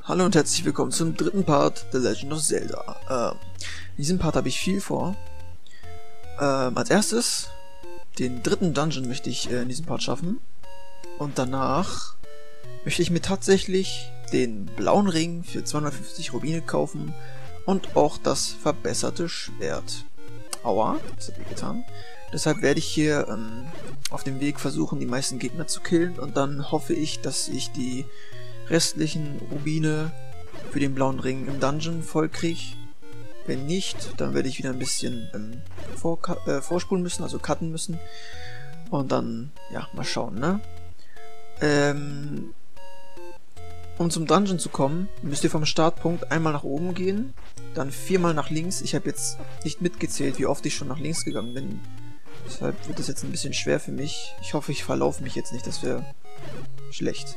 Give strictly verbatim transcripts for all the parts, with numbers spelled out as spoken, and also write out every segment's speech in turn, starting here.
Hallo und herzlich willkommen zum dritten Part The Legend of Zelda. Ähm, in diesem Part habe ich viel vor. Ähm, als erstes, den dritten Dungeon möchte ich äh, in diesem Part schaffen. Und danach möchte ich mir tatsächlich den blauen Ring für zweihundertfünfzig Rubine kaufen und auch das verbesserte Schwert. Aua, das hat weh getan. Deshalb werde ich hier ähm, auf dem Weg versuchen, die meisten Gegner zu killen und dann hoffe ich, dass ich die restlichen Rubine für den blauen Ring im Dungeon voll kriege. Wenn nicht, dann werde ich wieder ein bisschen ähm, vor, äh, vorspulen müssen, also cutten müssen. Und dann, ja, mal schauen, ne? Ähm, um zum Dungeon zu kommen, müsst ihr vom Startpunkt einmal nach oben gehen, dann viermal nach links. Ich habe jetzt nicht mitgezählt, wie oft ich schon nach links gegangen bin. Deshalb wird es jetzt ein bisschen schwer für mich. Ich hoffe, ich verlaufe mich jetzt nicht, das wäre schlecht.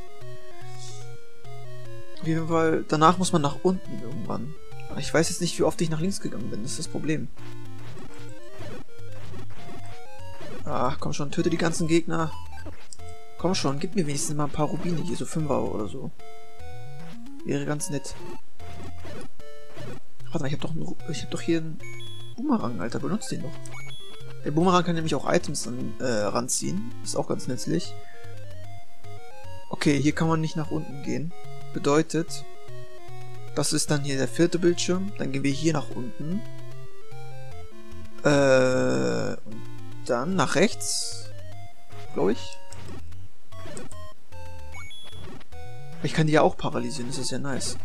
Auf jeden Fall, danach muss man nach unten irgendwann. Aber ich weiß jetzt nicht, wie oft ich nach links gegangen bin, das ist das Problem. Ach, komm schon, töte die ganzen Gegner. Komm schon, gib mir wenigstens mal ein paar Rubine hier, so Fünfer oder so. Wäre ganz nett. Warte mal, ich hab doch, einen, ich hab doch hier einen Boomerang, Alter, benutzt den doch. Der Boomerang kann nämlich auch Items an, äh, ranziehen. Ist auch ganz nützlich. Okay, hier kann man nicht nach unten gehen. Bedeutet, das ist dann hier der vierte Bildschirm. Dann gehen wir hier nach unten. Äh, und dann nach rechts. Glaube ich. Ich kann die ja auch paralysieren, das ist ja nice.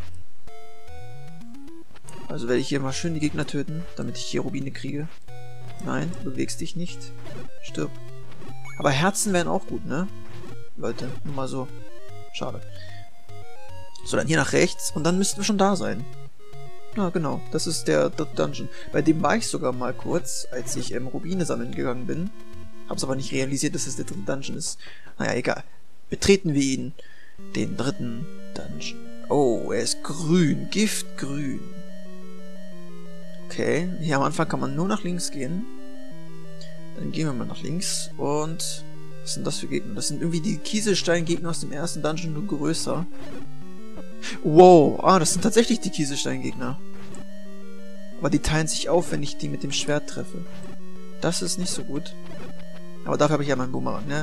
Also werde ich hier mal schön die Gegner töten, damit ich hier Rubine kriege. Nein, du bewegst dich nicht. Stirb. Aber Herzen wären auch gut, ne? Leute, nur mal so. Schade. So, dann hier nach rechts und dann müssten wir schon da sein. Na genau, das ist der dritte Dungeon. Bei dem war ich sogar mal kurz, als ich ähm, Rubine sammeln gegangen bin. Hab's aber nicht realisiert, dass es der dritte Dungeon ist. Naja, egal. Betreten wir ihn. Den dritten Dungeon. Oh, er ist grün. Giftgrün. Okay, hier am Anfang kann man nur nach links gehen. Dann gehen wir mal nach links. Und was sind das für Gegner? Das sind irgendwie die Kieselstein-Gegner aus dem ersten Dungeon, nur größer. Wow, ah, das sind tatsächlich die Kieselstein-Gegner. Aber die teilen sich auf, wenn ich die mit dem Schwert treffe. Das ist nicht so gut. Aber dafür habe ich ja meinen Boomerang, ne?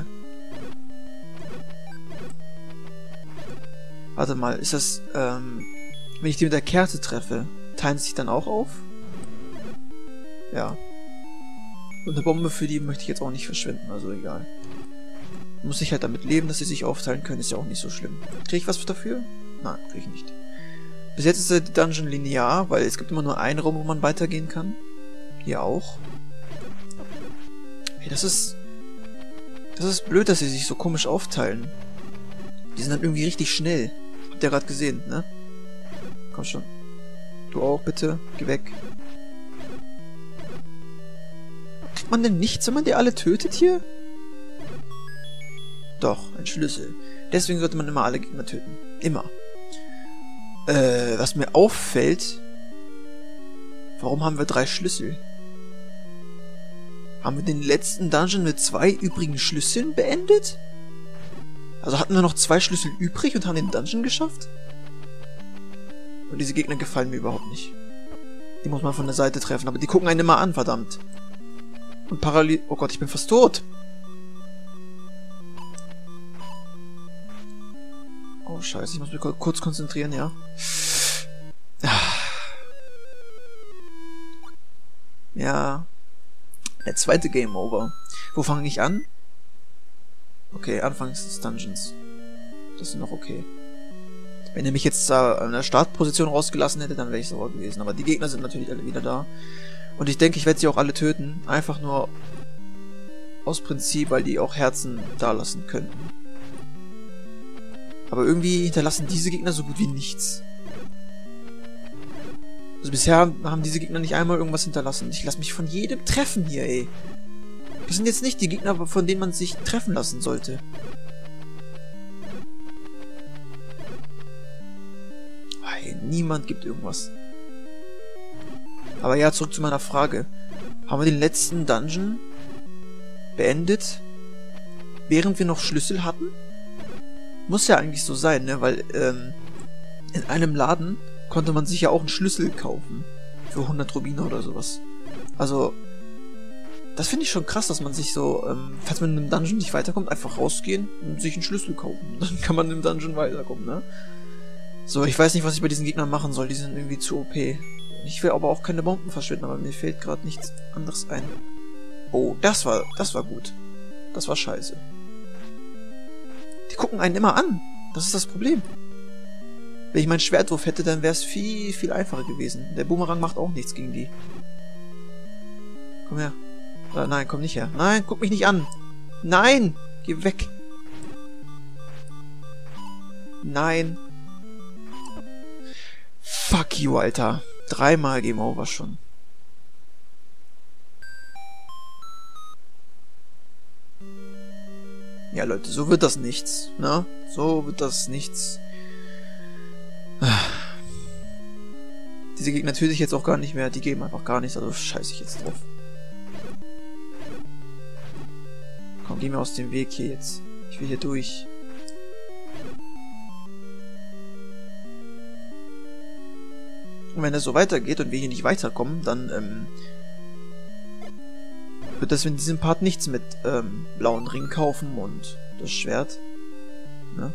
Warte mal, ist das, ähm, wenn ich die mit der Kerze treffe, teilen sie sich dann auch auf? Ja. Und eine Bombe für die möchte ich jetzt auch nicht verschwenden, also egal. Muss ich halt damit leben, dass sie sich aufteilen können, ist ja auch nicht so schlimm. Kriege ich was dafür? Nein, kriege ich nicht. Bis jetzt ist der Dungeon linear, weil es gibt immer nur einen Raum, wo man weitergehen kann. Hier auch. Hey, das ist... Das ist blöd, dass sie sich so komisch aufteilen. Die sind dann irgendwie richtig schnell. Habt ihr gerade gesehen, ne? Komm schon. Du auch, bitte. Geh weg. Kriegt man denn nichts, wenn man die alle tötet hier? Doch, ein Schlüssel. Deswegen sollte man immer alle Gegner töten. Immer. Äh, was mir auffällt... Warum haben wir drei Schlüssel? Haben wir den letzten Dungeon mit zwei übrigen Schlüsseln beendet? Also hatten wir noch zwei Schlüssel übrig und haben den Dungeon geschafft? Und diese Gegner gefallen mir überhaupt nicht. Die muss man von der Seite treffen, aber die gucken einen immer an, verdammt. Und parallel... Oh Gott, ich bin fast tot. Oh scheiße, ich muss mich kurz konzentrieren, ja. Ja. Der zweite Game Over. Wo fange ich an? Okay, anfangs des Dungeons. Das ist noch okay. Wenn er mich jetzt da in der Startposition rausgelassen hätte, dann wäre ich sauer gewesen. Aber die Gegner sind natürlich alle wieder da. Und ich denke, ich werde sie auch alle töten. Einfach nur aus Prinzip, weil die auch Herzen da lassen könnten. Aber irgendwie hinterlassen diese Gegner so gut wie nichts. Also bisher haben diese Gegner nicht einmal irgendwas hinterlassen. Ich lasse mich von jedem treffen hier, ey. Das sind jetzt nicht die Gegner, von denen man sich treffen lassen sollte. Hey, niemand gibt irgendwas. Aber ja, zurück zu meiner Frage. Haben wir den letzten Dungeon beendet, während wir noch Schlüssel hatten? Muss ja eigentlich so sein, ne? Weil, ähm, in einem Laden konnte man sich ja auch einen Schlüssel kaufen. Für hundert Rubine oder sowas. Also, das finde ich schon krass, dass man sich so, ähm, falls man in einem Dungeon nicht weiterkommt, einfach rausgehen und sich einen Schlüssel kaufen. Dann kann man im Dungeon weiterkommen, ne? So, ich weiß nicht, was ich bei diesen Gegnern machen soll. Die sind irgendwie zu O P. Ich will aber auch keine Bomben verschwinden, aber mir fällt gerade nichts anderes ein. Oh, das war, das war gut. Das war scheiße. Die gucken einen immer an. Das ist das Problem. Wenn ich meinen Schwertwurf hätte, dann wäre es viel, viel einfacher gewesen. Der Boomerang macht auch nichts gegen die. Komm her. Äh, nein, komm nicht her. Nein, guck mich nicht an. Nein! Geh weg. Nein. Fuck you, Alter. Dreimal Game Over schon. Ja, Leute, so wird das nichts, ne? So wird das nichts. Diese Gegner töte ich jetzt auch gar nicht mehr. Die geben einfach gar nichts, also scheiße ich jetzt drauf. Komm, geh mir aus dem Weg hier jetzt. Ich will hier durch. Und wenn es so weitergeht und wir hier nicht weiterkommen, dann ähm, wird das in diesem Part nichts mit ähm, blauen Ring kaufen und das Schwert. Ne?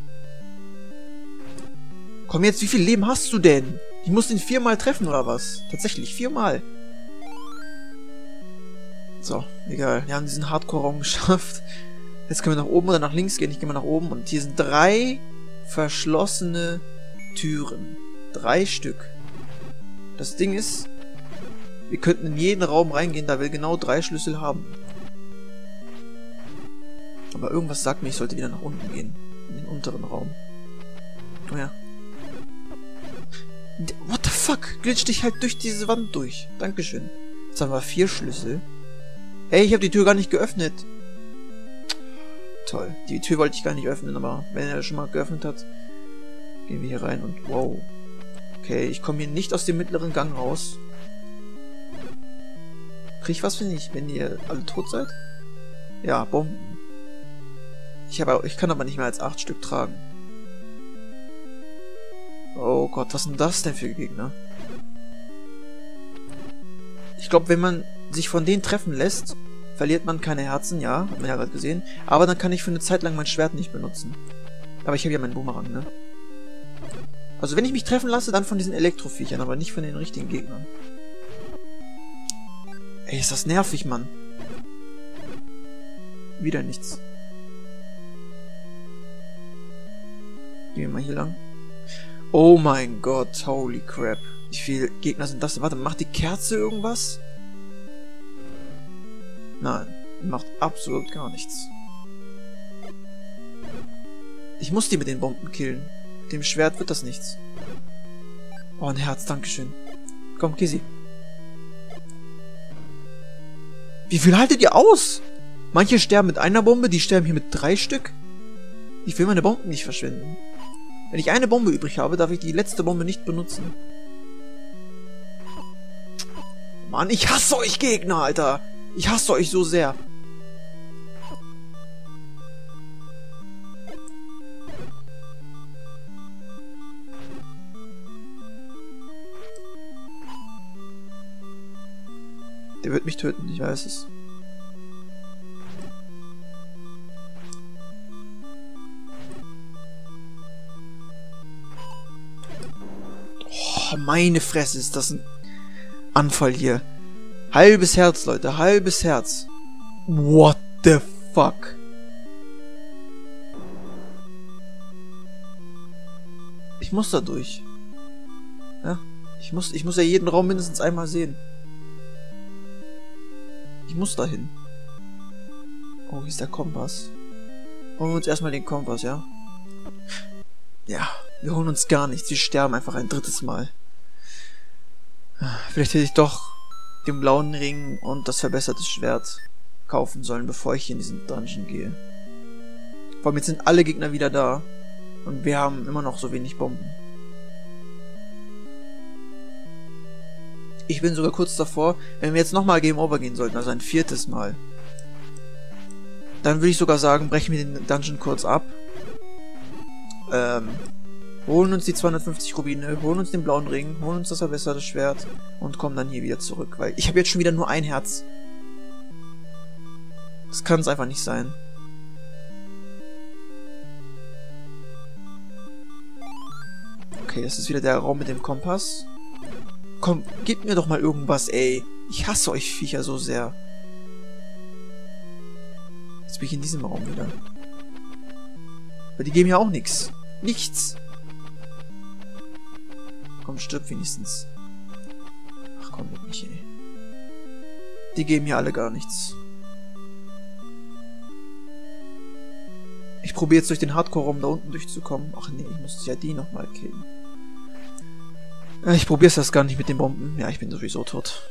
Komm jetzt, wie viel Leben hast du denn? Ich muss ihn viermal treffen, oder was? Tatsächlich, viermal. So, egal. Wir haben diesen Hardcore-Raum geschafft. Jetzt können wir nach oben oder nach links gehen. Ich gehe mal nach oben. Und hier sind drei verschlossene Türen. Drei Stück. Das Ding ist, wir könnten in jeden Raum reingehen, da wir genau drei Schlüssel haben. Aber irgendwas sagt mir, ich sollte wieder nach unten gehen. In den unteren Raum. Komm her. What the fuck? Glitsch dich halt durch diese Wand durch. Dankeschön. Jetzt haben wir vier Schlüssel. Ey, ich habe die Tür gar nicht geöffnet. Toll. Die Tür wollte ich gar nicht öffnen, aber wenn er schon mal geöffnet hat, gehen wir hier rein und wow. Okay, ich komme hier nicht aus dem mittleren Gang raus. Krieg ich was, wenn ich, wenn ihr alle tot seid? Ja, Bomben. Ich, habe, ich kann aber nicht mehr als acht Stück tragen. Oh Gott, was sind das denn für Gegner? Ich glaube, wenn man sich von denen treffen lässt, verliert man keine Herzen, ja, hat man ja gerade gesehen. Aber dann kann ich für eine Zeit lang mein Schwert nicht benutzen. Aber ich habe ja meinen Boomerang, ne? Also wenn ich mich treffen lasse, dann von diesen Elektroviechern, aber nicht von den richtigen Gegnern. Ey, ist das nervig, Mann. Wieder nichts. Gehen wir mal hier lang. Oh mein Gott, holy crap. Wie viele Gegner sind das? Warte, macht die Kerze irgendwas? Nein, die macht absolut gar nichts. Ich muss die mit den Bomben killen. Mit dem Schwert wird das nichts. Oh, ein Herz, dankeschön. Komm, Kizzy. Wie viel haltet ihr aus? Manche sterben mit einer Bombe, die sterben hier mit drei Stück. Ich will meine Bomben nicht verschwenden. Wenn ich eine Bombe übrig habe, darf ich die letzte Bombe nicht benutzen. Mann, ich hasse euch Gegner, Alter. Ich hasse euch so sehr. Der wird mich töten, ich weiß es. Oh, meine Fresse, ist das ein Anfall hier. Halbes Herz, Leute, halbes Herz. What the fuck? Ich muss da durch. Ja, ich muss, ich muss ja jeden Raum mindestens einmal sehen. Ich muss dahin. Oh, hier ist der Kompass. Holen wir uns erstmal den Kompass, ja? Ja, wir holen uns gar nichts. Wir sterben einfach ein drittes Mal. Vielleicht hätte ich doch den blauen Ring und das verbesserte Schwert kaufen sollen, bevor ich hier in diesen Dungeon gehe. Vor allem jetzt sind alle Gegner wieder da. Und wir haben immer noch so wenig Bomben. Ich bin sogar kurz davor, wenn wir jetzt nochmal Game Over gehen sollten, also ein viertes Mal. Dann würde ich sogar sagen, brechen wir den Dungeon kurz ab. Ähm, holen uns die zweihundertfünfzig Rubine, holen uns den blauen Ring, holen uns das verbesserte Schwert und kommen dann hier wieder zurück, weil ich habe jetzt schon wieder nur ein Herz. Das kann es einfach nicht sein. Okay, das ist wieder der Raum mit dem Kompass. Komm, gebt mir doch mal irgendwas, ey. Ich hasse euch Viecher so sehr. Jetzt bin ich in diesem Raum wieder. Aber die geben ja auch nichts. Nichts. Komm, stirb wenigstens. Ach komm, mit mich, ey. Die geben hier alle gar nichts. Ich probiere jetzt durch den Hardcore-Raum da unten durchzukommen. Ach nee, ich muss ja die nochmal killen. Ich probiere es das gar nicht mit den Bomben. Ja, ich bin sowieso tot.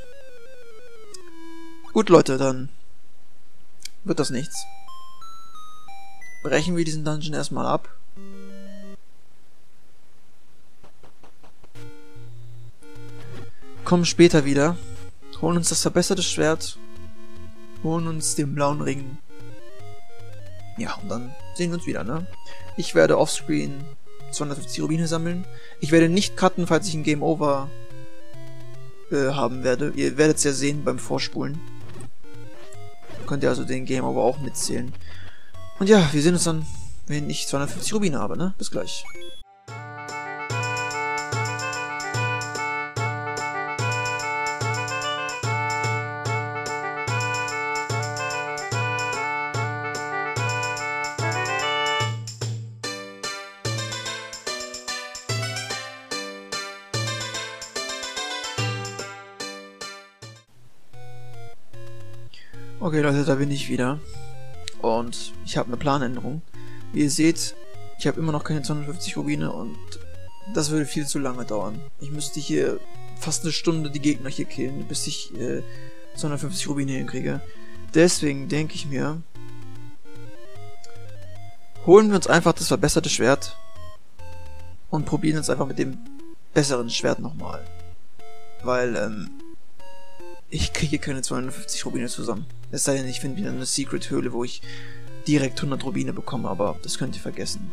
Gut, Leute, dann wird das nichts. Brechen wir diesen Dungeon erstmal ab. Kommen später wieder. Holen uns das verbesserte Schwert. Holen uns den blauen Ring. Ja, und dann sehen wir uns wieder, ne? Ich werde offscreen zweihundertfünfzig Rubine sammeln. Ich werde nicht cutten, falls ich ein Game Over äh, haben werde. Ihr werdet es ja sehen beim Vorspulen. Könnt ihr also den Game Over auch mitzählen. Und ja, wir sehen uns dann, wenn ich zweihundertfünfzig Rubine habe, ne? Bis gleich. Okay Leute, da bin ich wieder. Und ich habe eine Planänderung. Wie ihr seht, ich habe immer noch keine zweihundertfünfzig Rubine und das würde viel zu lange dauern. Ich müsste hier fast eine Stunde die Gegner hier killen, bis ich äh, zweihundertfünfzig Rubine hinkriege. Deswegen denke ich mir, holen wir uns einfach das verbesserte Schwert und probieren es einfach mit dem besseren Schwert nochmal. Weil, ähm, ich kriege keine zweihundertfünfzig Rubine zusammen. Es sei denn, ich finde wieder eine Secret-Höhle, wo ich direkt hundert Rubine bekomme, aber das könnt ihr vergessen.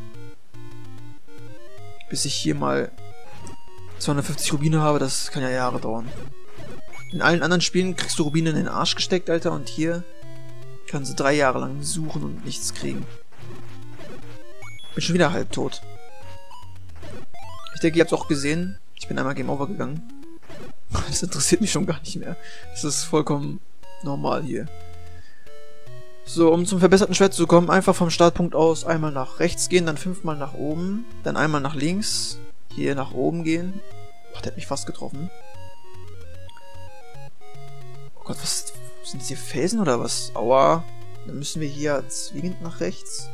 Bis ich hier mal zweihundertfünfzig Rubine habe, das kann ja Jahre dauern. In allen anderen Spielen kriegst du Rubine in den Arsch gesteckt, Alter, und hier kannst du drei Jahre lang suchen und nichts kriegen. Bin schon wieder halb tot. Ich denke, ihr habt es auch gesehen. Ich bin einmal Game Over gegangen. Das interessiert mich schon gar nicht mehr. Das ist vollkommen normal hier. So, um zum verbesserten Schwert zu kommen, einfach vom Startpunkt aus einmal nach rechts gehen, dann fünfmal nach oben, dann einmal nach links, hier nach oben gehen. Ach, der hat mich fast getroffen. Oh Gott, was sind das hier, Felsen oder was? Aua. Dann müssen wir hier zwingend nach rechts.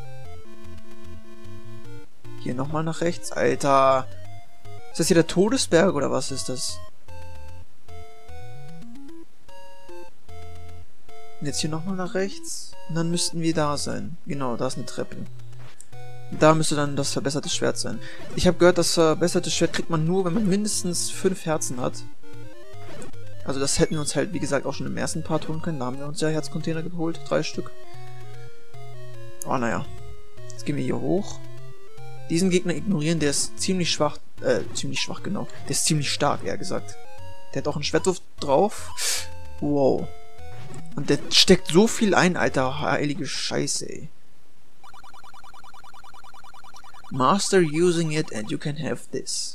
Hier nochmal nach rechts. Alter. Ist das hier der Todesberg oder was ist das? Und jetzt hier nochmal nach rechts. Und dann müssten wir da sein. Genau, da ist eine Treppe. Da müsste dann das verbesserte Schwert sein. Ich habe gehört, das verbesserte Schwert kriegt man nur, wenn man mindestens fünf Herzen hat. Also das hätten wir uns halt, wie gesagt, auch schon im ersten Part holen können. Da haben wir uns ja Herzcontainer geholt. Drei Stück. Oh, naja. Jetzt gehen wir hier hoch. Diesen Gegner ignorieren, der ist ziemlich schwach. Äh, ziemlich schwach, genau. Der ist ziemlich stark, eher gesagt. Der hat auch einen Schwertwurf drauf. Wow. Und der steckt so viel ein, alter heilige Scheiße, ey. Master using it and you can have this.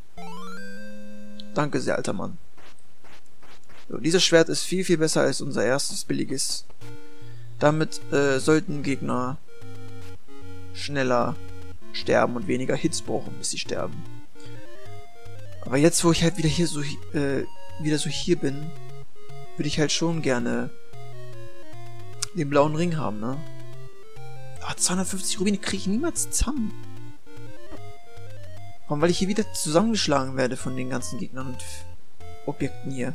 Danke sehr, alter Mann. So, dieses Schwert ist viel, viel besser als unser erstes billiges. Damit äh, sollten Gegner schneller sterben und weniger Hits brauchen, bis sie sterben. Aber jetzt, wo ich halt wieder hier so äh, wieder so hier bin, würde ich halt schon gerne den blauen Ring haben, ne? Aber zweihundertfünfzig Rubine kriege ich niemals zusammen. Warum? Weil ich hier wieder zusammengeschlagen werde von den ganzen Gegnern und Objekten hier.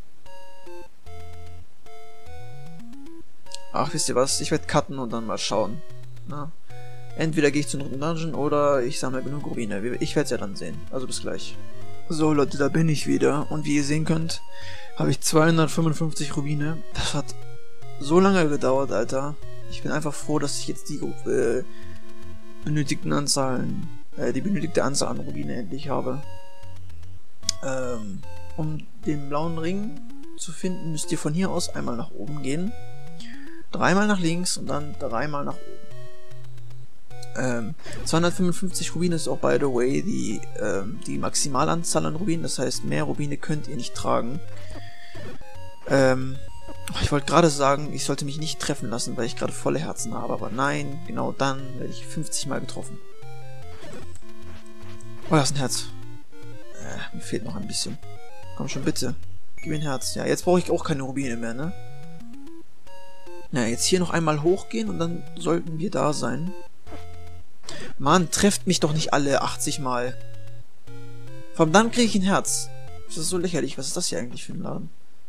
Ach, wisst ihr was? Ich werde cutten und dann mal schauen. Na? Entweder gehe ich zum dritten Dungeon oder ich sammle genug Rubine. Ich werde es ja dann sehen. Also bis gleich. So Leute, da bin ich wieder. Und wie ihr sehen könnt, habe ich zweihundertfünfundfünfzig Rubine. Das hat so lange gedauert, Alter. Ich bin einfach froh, dass ich jetzt die äh, benötigten Anzahlen äh, die benötigte Anzahl an Rubine endlich habe. Ähm, um den blauen Ring zu finden, müsst ihr von hier aus einmal nach oben gehen, dreimal nach links und dann dreimal nach oben. Ähm, zweihundertfünfundfünfzig Rubine ist auch, by the way, die, ähm, die Maximalanzahl an Rubinen, das heißt, mehr Rubine könnt ihr nicht tragen. Ähm, ich wollte gerade sagen, ich sollte mich nicht treffen lassen, weil ich gerade volle Herzen habe, aber nein, genau dann werde ich fünfzig Mal getroffen. Oh, das ist ein Herz. Äh, mir fehlt noch ein bisschen. Komm schon, bitte. Gib mir ein Herz. Ja, jetzt brauche ich auch keine Rubine mehr, ne? Na, jetzt hier noch einmal hochgehen und dann sollten wir da sein. Mann, trefft mich doch nicht alle achtzig Mal. Vor allem dann kriege ich ein Herz. Das ist so lächerlich. Was ist das hier eigentlich für ein Laden?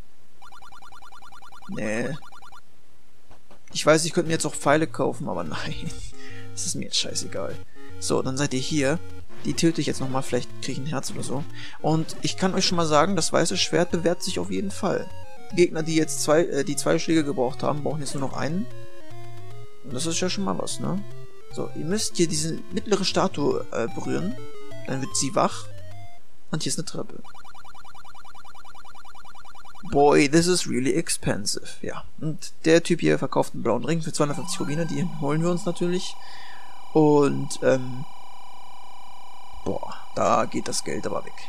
Nee. Ich weiß, ich könnte mir jetzt auch Pfeile kaufen, aber nein. Das ist mir jetzt scheißegal. So, dann seid ihr hier. Die töte ich jetzt nochmal. Vielleicht kriege ich ein Herz oder so. Und ich kann euch schon mal sagen, das weiße Schwert bewährt sich auf jeden Fall. Gegner, die jetzt zwei, äh, die zwei Schläge gebraucht haben, brauchen jetzt nur noch einen. Und das ist ja schon mal was, ne? So, ihr müsst hier diese mittlere Statue äh, berühren. Dann wird sie wach. Und hier ist eine Treppe. Boy, this is really expensive. Ja, und der Typ hier verkauft einen blauen Ring für zweihundertfünfzig Rubine. Die holen wir uns natürlich. Und, ähm... boah, da geht das Geld aber weg.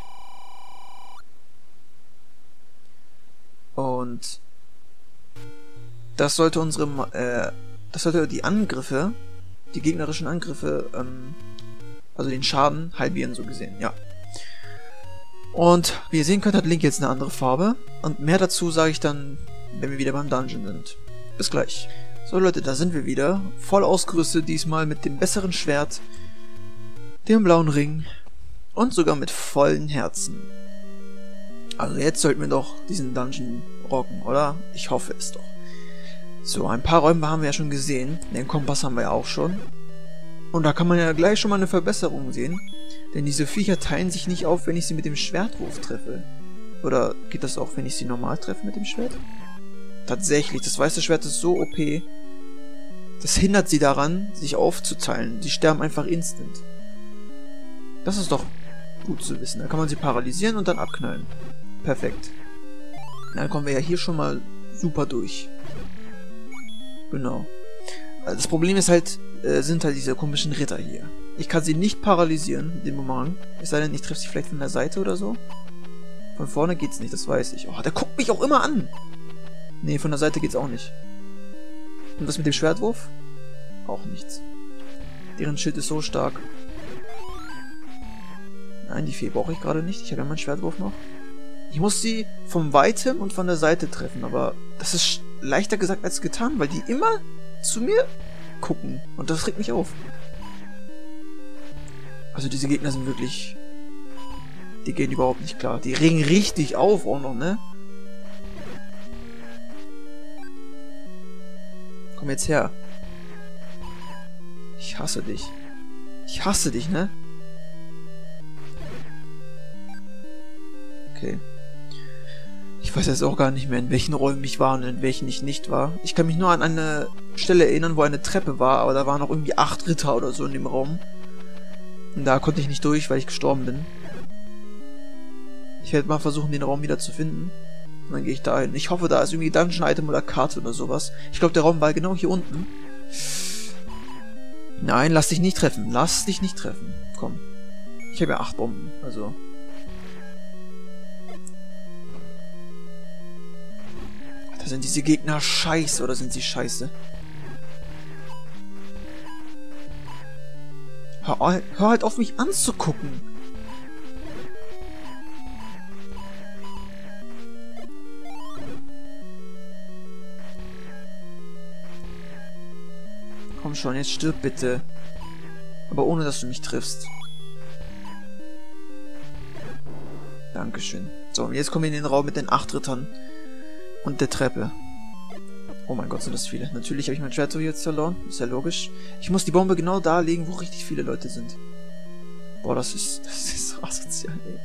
Und... das sollte unsere... Äh, das sollte die Angriffe... die gegnerischen Angriffe, ähm, also den Schaden halbieren, so gesehen, ja. Und wie ihr sehen könnt, hat Link jetzt eine andere Farbe. Und mehr dazu sage ich dann, wenn wir wieder beim Dungeon sind. Bis gleich. So Leute, da sind wir wieder. Voll ausgerüstet, diesmal mit dem besseren Schwert, dem blauen Ring und sogar mit vollen Herzen. Also jetzt sollten wir doch diesen Dungeon rocken, oder? Ich hoffe es doch. So, ein paar Räume haben wir ja schon gesehen. Den Kompass haben wir ja auch schon. Und da kann man ja gleich schon mal eine Verbesserung sehen. Denn diese Viecher teilen sich nicht auf, wenn ich sie mit dem Schwertwurf treffe. Oder geht das auch, wenn ich sie normal treffe mit dem Schwert? Tatsächlich, das weiße Schwert ist so O P. Das hindert sie daran, sich aufzuteilen. Sie sterben einfach instant. Das ist doch gut zu wissen. Da kann man sie paralysieren und dann abknallen. Perfekt. Dann kommen wir ja hier schon mal super durch. Genau. Das Problem ist halt, äh, sind halt diese komischen Ritter hier. Ich kann sie nicht paralysieren, den Moment. Es sei denn, ich treffe sie vielleicht von der Seite oder so. Von vorne geht's nicht, das weiß ich. Oh, der guckt mich auch immer an. Nee, von der Seite geht's auch nicht. Und das mit dem Schwertwurf? Auch nichts. Deren Schild ist so stark. Nein, die Fee brauche ich gerade nicht. Ich habe ja meinen Schwertwurf noch. Ich muss sie vom Weitem und von der Seite treffen, aber das ist leichter gesagt als getan, weil die immer zu mir gucken. Und das regt mich auf. Also diese Gegner sind wirklich... die gehen überhaupt nicht klar. Die regen richtig auf auch noch, ne? Komm jetzt her. Ich hasse dich. Ich hasse dich, ne? Okay. Ich weiß jetzt auch gar nicht mehr, in welchen Räumen ich war und in welchen ich nicht war. Ich kann mich nur an eine Stelle erinnern, wo eine Treppe war, aber da waren noch irgendwie acht Ritter oder so in dem Raum. Und da konnte ich nicht durch, weil ich gestorben bin. Ich werde mal versuchen, den Raum wieder zu finden. Und dann gehe ich da hin. Ich hoffe, da ist irgendwie Dungeon-Item oder Karte oder sowas. Ich glaube, der Raum war genau hier unten. Nein, lass dich nicht treffen. Lass dich nicht treffen. Komm. Ich habe ja acht Bomben, also... Da sind diese Gegner scheiße, oder sind sie scheiße? Hör, hör halt auf, mich anzugucken. Komm schon, jetzt stirb bitte. Aber ohne, dass du mich triffst. Dankeschön. So, und jetzt kommen wir in den Raum mit den acht Rittern. Und der Treppe. Oh mein Gott, sind das viele. Natürlich habe ich mein Schwert so jetzt verloren. Ist ja logisch. Ich muss die Bombe genau da legen, wo richtig viele Leute sind. Boah, das ist... das ist so asozial, ey.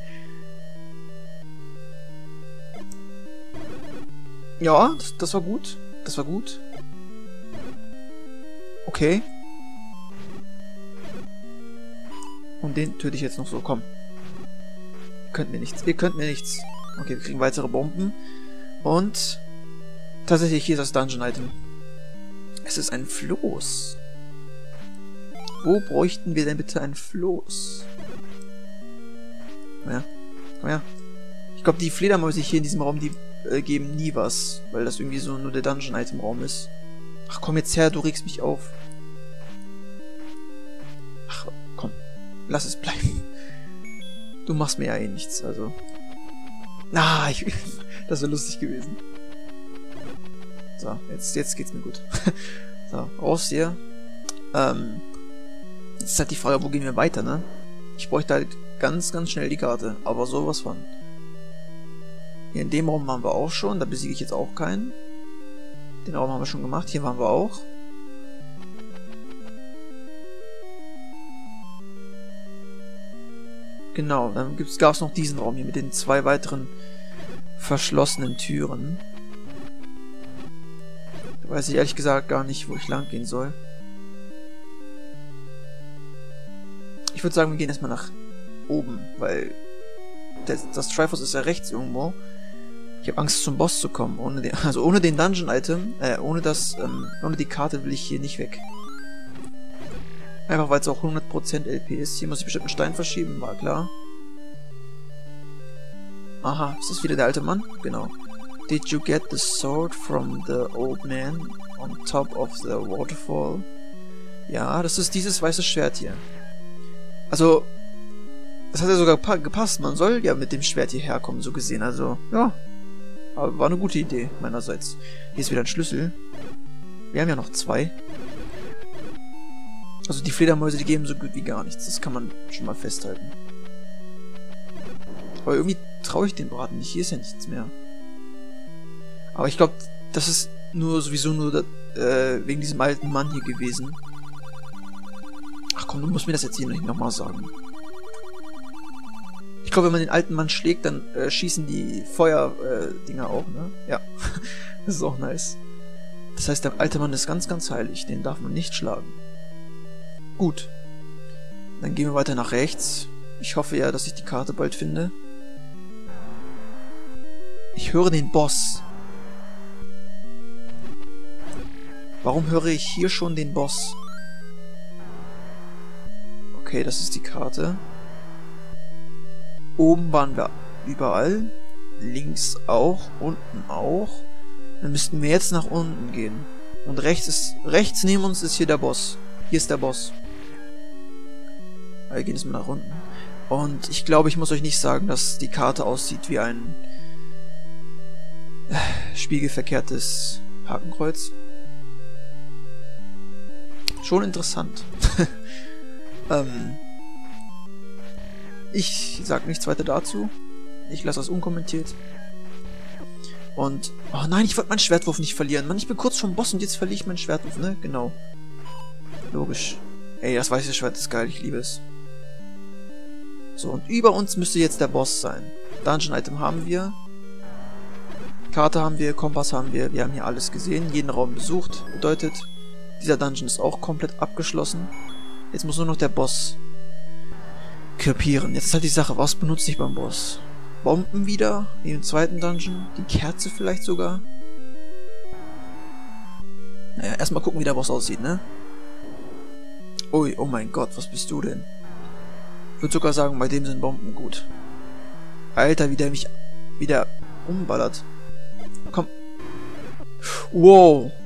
Ja, das, das war gut. Das war gut. Okay. Und den töte ich jetzt noch so, komm. Ihr könnt mir nichts, ihr könnt mir nichts. Okay, wir kriegen weitere Bomben. Und tatsächlich hier ist das Dungeon-Item. Es ist ein Floß. Wo bräuchten wir denn bitte ein Floß? Komm her. Komm her. Ich glaube, die Fledermäuse hier in diesem Raum, die äh, geben nie was. Weil das irgendwie so nur der Dungeon-Item-Raum ist. Ach komm jetzt her, du regst mich auf. Ach komm. Lass es bleiben. Du machst mir ja eh nichts, also. Ah, ich, das wäre lustig gewesen. So, jetzt, jetzt geht's mir gut. So, raus hier. Ähm, jetzt ist halt die Frage, wo gehen wir weiter, ne? Ich bräuchte halt ganz, ganz schnell die Karte. Aber sowas von. Hier in dem Raum waren wir auch schon. Da besiege ich jetzt auch keinen. Den Raum haben wir schon gemacht. Hier waren wir auch. Genau, dann gab es noch diesen Raum hier mit den zwei weiteren verschlossenen Türen. Da weiß ich ehrlich gesagt gar nicht, wo ich lang gehen soll. Ich würde sagen, wir gehen erstmal nach oben, weil das, das Triforce ist ja rechts irgendwo. Ich habe Angst, zum Boss zu kommen. Ohne den, also ohne den Dungeon-Item, äh, ohne das, ähm, ohne die Karte will ich hier nicht weg. Einfach weil es auch hundert Prozent L P ist. Hier muss ich bestimmt einen Stein verschieben, war klar. Aha, ist das wieder der alte Mann? Genau. Did you get the sword from the old man on top of the waterfall? Ja, das ist dieses weiße Schwert hier. Also, das hat ja sogar gepasst. Man soll ja mit dem Schwert hierher kommen, so gesehen. Also, ja. Aber war eine gute Idee, meinerseits. Hier ist wieder ein Schlüssel. Wir haben ja noch zwei. Also die Fledermäuse, die geben so gut wie gar nichts. Das kann man schon mal festhalten. Aber irgendwie traue ich den Braten nicht. Hier ist ja nichts mehr. Aber ich glaube, das ist nur sowieso nur äh, wegen diesem alten Mann hier gewesen. Ach komm, du musst mir das jetzt hier nicht nochmal sagen. Ich glaube, wenn man den alten Mann schlägt, dann äh, schießen die Feuerdinger äh, auch, ne? Ja. Das ist auch nice. Das heißt, der alte Mann ist ganz, ganz heilig. Den darf man nicht schlagen. Gut. Dann gehen wir weiter nach rechts. Ich hoffe ja, dass ich die Karte bald finde. Ich höre den Boss. Warum höre ich hier schon den Boss? Okay, das ist die Karte. Oben waren wir überall. Links auch. Unten auch. Dann müssten wir jetzt nach unten gehen. Und rechts ist, rechts neben uns ist hier der Boss. Hier ist der Boss. Wir gehen jetzt mal nach unten. Und ich glaube, ich muss euch nicht sagen, dass die Karte aussieht wie ein spiegelverkehrtes Hakenkreuz. Schon interessant. ähm, ich sag nichts weiter dazu. Ich lasse das unkommentiert. Und... Oh nein, ich wollte meinen Schwertwurf nicht verlieren. Mann, ich bin kurz vom Boss und jetzt verliere ich meinen Schwertwurf, ne? Genau. Logisch. Ey, das weiße Schwert ist geil, ich liebe es. So, und über uns müsste jetzt der Boss sein. Dungeon-Item haben wir. Karte haben wir, Kompass haben wir. Wir haben hier alles gesehen, jeden Raum besucht. Bedeutet, dieser Dungeon ist auch komplett abgeschlossen. Jetzt muss nur noch der Boss kapieren. Jetzt ist halt die Sache, was benutze ich beim Boss? Bomben wieder, wie im zweiten Dungeon. Die Kerze vielleicht sogar. Naja, erstmal gucken, wie der Boss aussieht, ne? Ui, oh mein Gott, was bist du denn? Ich würde sogar sagen, bei dem sind Bomben gut. Alter, wie der mich wieder umballert. Komm. Wow.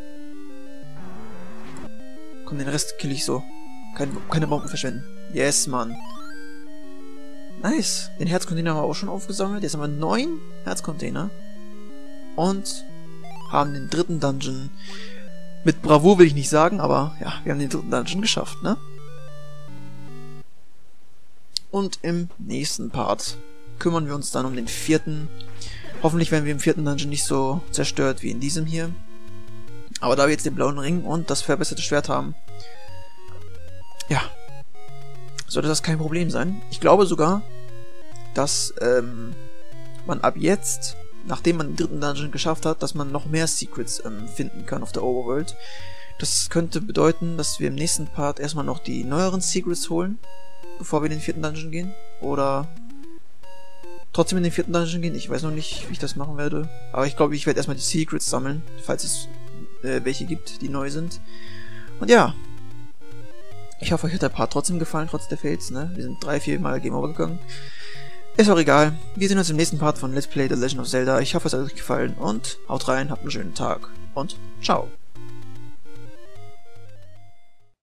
Komm, den Rest kill ich so. Keine, keine Bomben verschwenden. Yes, Mann. Nice. Den Herzcontainer haben wir auch schon aufgesammelt. Jetzt haben wir neun Herzcontainer. Und haben den dritten Dungeon. Mit Bravour will ich nicht sagen, aber ja, wir haben den dritten Dungeon geschafft, ne? Und im nächsten Part kümmern wir uns dann um den vierten. Hoffentlich werden wir im vierten Dungeon nicht so zerstört wie in diesem hier. Aber da wir jetzt den blauen Ring und das verbesserte Schwert haben, ja, sollte das kein Problem sein. Ich glaube sogar, dass ähm, man ab jetzt, nachdem man den dritten Dungeon geschafft hat, dass man noch mehr Secrets ähm, finden kann auf der Overworld. Das könnte bedeuten, dass wir im nächsten Part erstmal noch die neueren Secrets holen. bevor wir in den vierten Dungeon gehen. Oder trotzdem in den vierten Dungeon gehen. Ich weiß noch nicht, wie ich das machen werde. Aber ich glaube, ich werde erstmal die Secrets sammeln, falls es äh, welche gibt, die neu sind. Und ja. Ich hoffe, euch hat der Part trotzdem gefallen, trotz der Fails, ne? Wir sind drei, vier Mal Game Over gegangen. Ist auch egal. Wir sehen uns im nächsten Part von Let's Play The Legend of Zelda. Ich hoffe, es hat euch gefallen und haut rein, habt einen schönen Tag und ciao.